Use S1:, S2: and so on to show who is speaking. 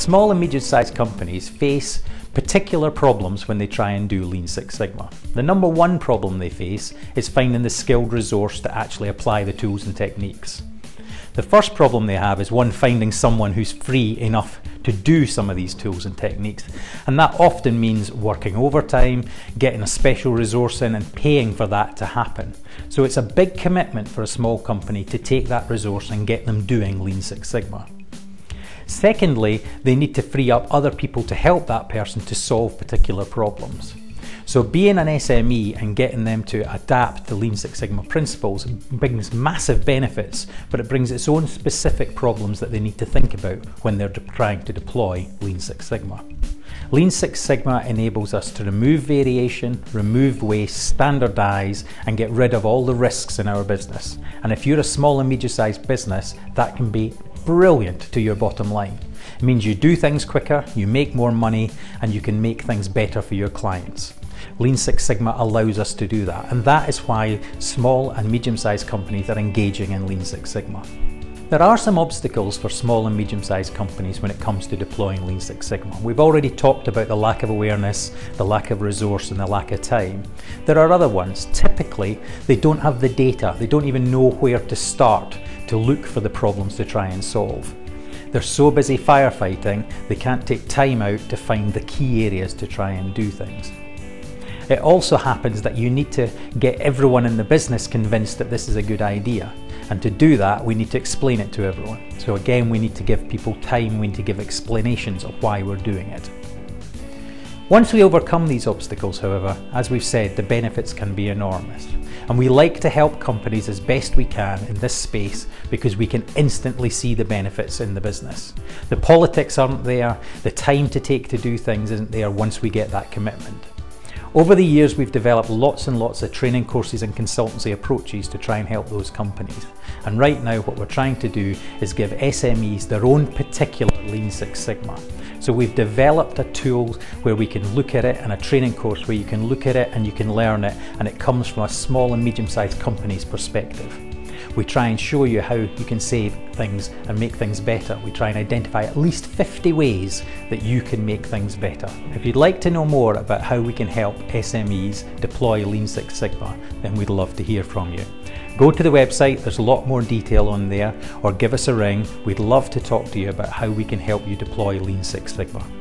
S1: Small and medium-sized companies face particular problems when they try and do Lean Six Sigma. The number one problem they face is finding the skilled resource to actually apply the tools and techniques. The first problem they have is finding someone who's free enough to do some of these tools and techniques, and that often means working overtime, getting a special resource in and paying for that to happen. So it's a big commitment for a small company to take that resource and get them doing Lean Six Sigma. Secondly, they need to free up other people to help that person to solve particular problems. So being an SME and getting them to adapt the Lean Six Sigma principles brings massive benefits, but it brings its own specific problems that they need to think about when they're trying to deploy Lean Six Sigma. Lean Six Sigma enables us to remove variation, remove waste, standardize, and get rid of all the risks in our business. And if you're a small and medium-sized business, that can be brilliant to your bottom line. It means you do things quicker, you make more money, and you can make things better for your clients. Lean Six Sigma allows us to do that, and that is why small and medium-sized companies are engaging in Lean Six Sigma. There are some obstacles for small and medium-sized companies when it comes to deploying Lean Six Sigma. We've already talked about the lack of awareness, the lack of resource, and the lack of time. There are other ones. Typically, they don't have the data. They don't even know where to start to look for the problems to try and solve. They're so busy firefighting, they can't take time out to find the key areas to try and do things. It also happens that you need to get everyone in the business convinced that this is a good idea. And to do that, we need to explain it to everyone. So again, we need to give people time, we need to give explanations of why we're doing it. Once we overcome these obstacles, however, as we've said, the benefits can be enormous. And we like to help companies as best we can in this space because we can instantly see the benefits in the business. The politics aren't there, the time to take to do things isn't there once we get that commitment. Over the years, we've developed lots and lots of training courses and consultancy approaches to try and help those companies. And right now, what we're trying to do is give SMEs their own particular Lean Six Sigma. So we've developed a tool where we can look at it, and a training course where you can look at it and you can learn it, and it comes from a small and medium-sized company's perspective. We try and show you how you can save things and make things better. We try and identify at least 50 ways that you can make things better. If you'd like to know more about how we can help SMEs deploy Lean Six Sigma, then we'd love to hear from you. Go to the website, there's a lot more detail on there, or give us a ring. We'd love to talk to you about how we can help you deploy Lean Six Sigma.